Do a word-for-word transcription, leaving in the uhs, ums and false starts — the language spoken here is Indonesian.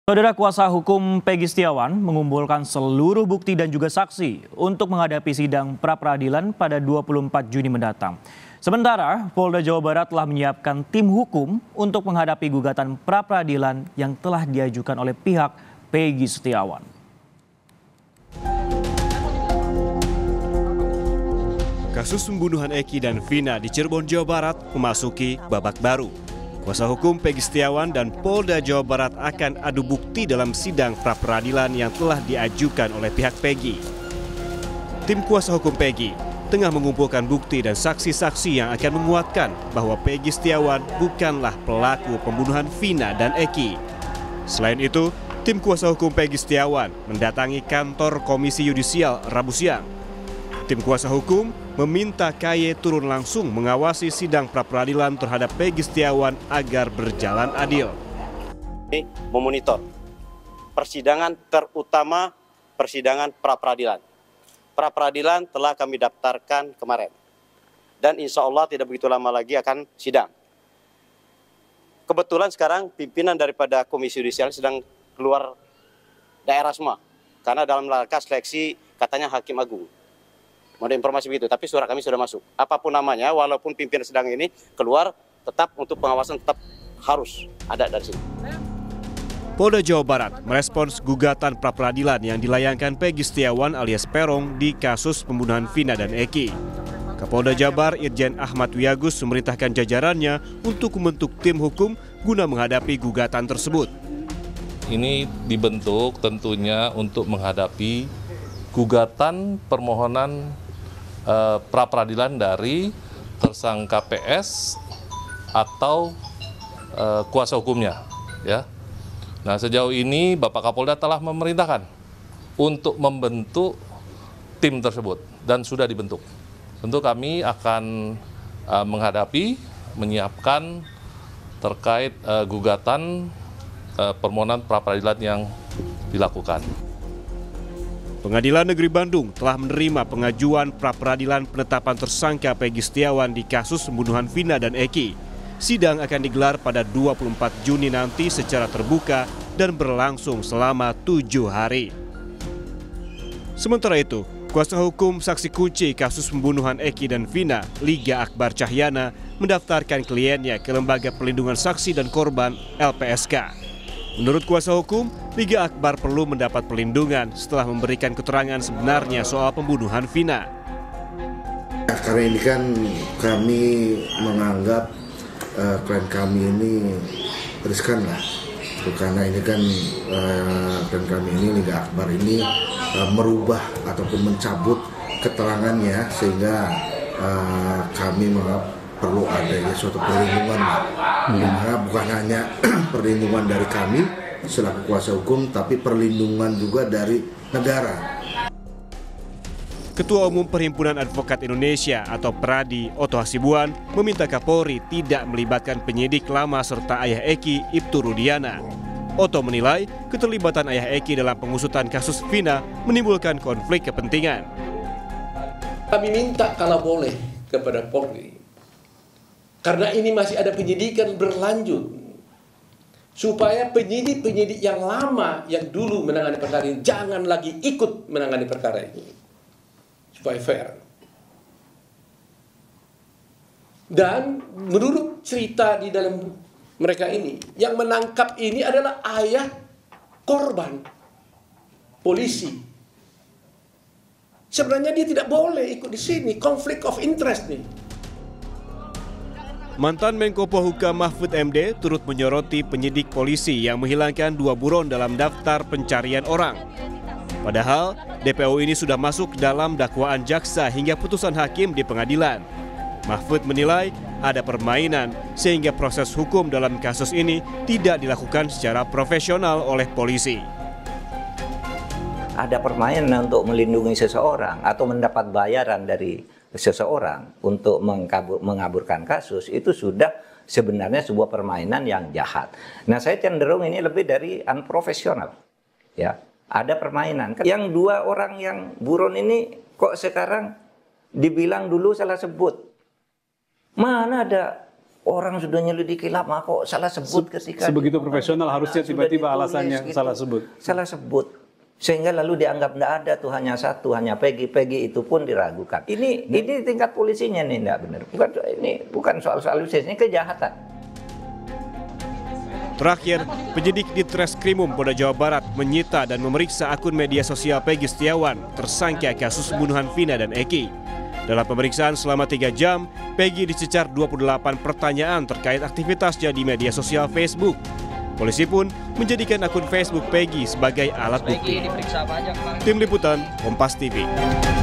Saudara kuasa hukum Peggy Setiawan mengumpulkan seluruh bukti dan juga saksi untuk menghadapi sidang pra-peradilan pada dua puluh empat Juni mendatang. Sementara, Polda Jawa Barat telah menyiapkan tim hukum untuk menghadapi gugatan pra-peradilan yang telah diajukan oleh pihak Peggy Setiawan. Kasus pembunuhan Eki dan Vina di Cirebon, Jawa Barat memasuki babak baru. Kuasa hukum Peggy Setiawan dan Polda Jawa Barat akan adu bukti dalam sidang pra-peradilan yang telah diajukan oleh pihak Peggy. Tim kuasa hukum Peggy tengah mengumpulkan bukti dan saksi-saksi yang akan menguatkan bahwa Peggy Setiawan bukanlah pelaku pembunuhan Vina dan Eki. Selain itu, tim kuasa hukum Peggy Setiawan mendatangi kantor Komisi Yudisial Rabu siang. Tim kuasa hukum meminta K Y turun langsung mengawasi sidang pra-peradilan terhadap Peggy Setiawan agar berjalan adil. Memonitor persidangan, terutama persidangan pra-peradilan. Pra-peradilan telah kami daftarkan kemarin. Dan insya Allah tidak begitu lama lagi akan sidang. Kebetulan sekarang pimpinan daripada Komisi Yudisial sedang keluar daerah semua. Karena dalam langkah seleksi katanya Hakim Agung. Mau ada informasi begitu, tapi surat kami sudah masuk. Apapun namanya, walaupun pimpinan sedang ini keluar, tetap untuk pengawasan tetap harus ada dari sini. Polda Jawa Barat merespons gugatan pra-peradilan yang dilayangkan Peggy Setiawan alias Peron di kasus pembunuhan Vina dan Eki. Kapolda Jabar Irjen Ahmad Wiyagus memerintahkan jajarannya untuk membentuk tim hukum guna menghadapi gugatan tersebut. Ini dibentuk tentunya untuk menghadapi gugatan permohonan Uh, pra-peradilan dari tersangka P S atau uh, kuasa hukumnya, ya. Nah, sejauh ini Bapak Kapolda telah memerintahkan untuk membentuk tim tersebut dan sudah dibentuk. Tentu kami akan uh, menghadapi, menyiapkan terkait uh, gugatan uh, permohonan pra-peradilan yang dilakukan. Pengadilan Negeri Bandung telah menerima pengajuan pra-peradilan penetapan tersangka Peggy Setiawan di kasus pembunuhan Vina dan Eki. Sidang akan digelar pada dua puluh empat Juni nanti secara terbuka dan berlangsung selama tujuh hari. Sementara itu, kuasa hukum saksi kunci kasus pembunuhan Eki dan Vina, Liga Akbar Cahyana, mendaftarkan kliennya ke Lembaga Perlindungan Saksi dan Korban L P S K. Menurut kuasa hukum, Liga Akbar perlu mendapat perlindungan setelah memberikan keterangan sebenarnya soal pembunuhan Vina. Karena ini kan kami menganggap uh, klien kami ini riskan lah. Karena ini kan uh, klien kami ini Liga Akbar ini uh, merubah ataupun mencabut keterangannya sehingga uh, kami menganggap perlu adanya suatu perlindungan, dimana bukan hanya perlindungan dari kami selaku kuasa hukum, tapi perlindungan juga dari negara. Ketua Umum Perhimpunan Advokat Indonesia atau PERADI, Oto Hasibuan, meminta Kapolri tidak melibatkan penyidik lama serta ayah Eki, Ibtu Rudiana. Oto menilai keterlibatan ayah Eki dalam pengusutan kasus Vina menimbulkan konflik kepentingan. Kami minta kalau boleh kepada Polri, karena ini masih ada penyidikan berlanjut, supaya penyidik-penyidik yang lama yang dulu menangani perkara ini jangan lagi ikut menangani perkara ini, supaya fair. Dan menurut cerita di dalam mereka ini, yang menangkap ini adalah ayah korban, polisi. Sebenarnya dia tidak boleh ikut di sini, konflik of interest nih. Mantan Menko Polhukam Mahfud M D turut menyoroti penyidik polisi yang menghilangkan dua buron dalam daftar pencarian orang. Padahal D P O ini sudah masuk dalam dakwaan jaksa hingga putusan hakim di pengadilan. Mahfud menilai ada permainan sehingga proses hukum dalam kasus ini tidak dilakukan secara profesional oleh polisi. Ada permainan untuk melindungi seseorang atau mendapat bayaran dari seseorang untuk mengkabur, mengaburkan kasus, itu sudah sebenarnya sebuah permainan yang jahat. Nah, saya cenderung ini lebih dari unprofesional. Ya, ada permainan. Yang dua orang yang buron ini kok sekarang dibilang dulu salah sebut. Mana ada Orang sudah nyelidiki lama kok salah sebut ketika sebegitu profesional harusnya tiba-tiba alasannya gitu. salah sebut. Salah sebut. Sehingga lalu dianggap tidak ada tuh hanya satu, hanya Peggy. Peggy itu pun diragukan. Ini hmm. ini tingkat polisinya nih tidak benar. Bukan ini bukan soal-soal ini kejahatan. Terakhir, penyidik di Treskrimum Polda Jawa Barat menyita dan memeriksa akun media sosial Peggy Setiawan, tersangka kasus pembunuhan Vina dan Eki. Dalam pemeriksaan selama tiga jam, Peggy dicecar dua puluh delapan pertanyaan terkait aktivitasnya di media sosial Facebook. Polisi pun menjadikan akun Facebook Peggy sebagai alat bukti. Tim Liputan, Kompas T V.